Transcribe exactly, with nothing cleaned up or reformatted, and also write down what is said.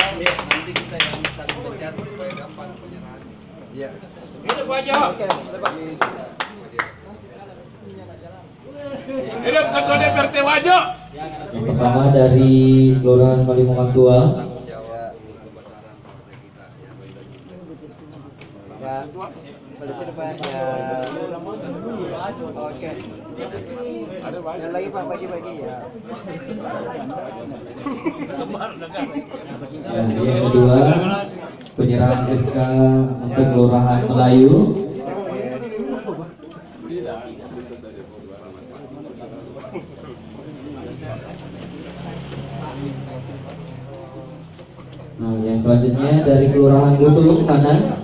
nanti kita yang saling pecat supaya gampang penyerahannya. Iya. Hidup aja. Oke, Pak. Hidup ketua D P R T Wajo. Yang pertama dari Kelurahan Kalimongan Tua. Ya, pada sini Pak. Ya. Oke. Yang lagi Pak bagi-bagi ya. Ya, yang kedua penyerahan S K untuk Kelurahan Melayu. Nah, yang selanjutnya dari Kelurahan Butuh kanan.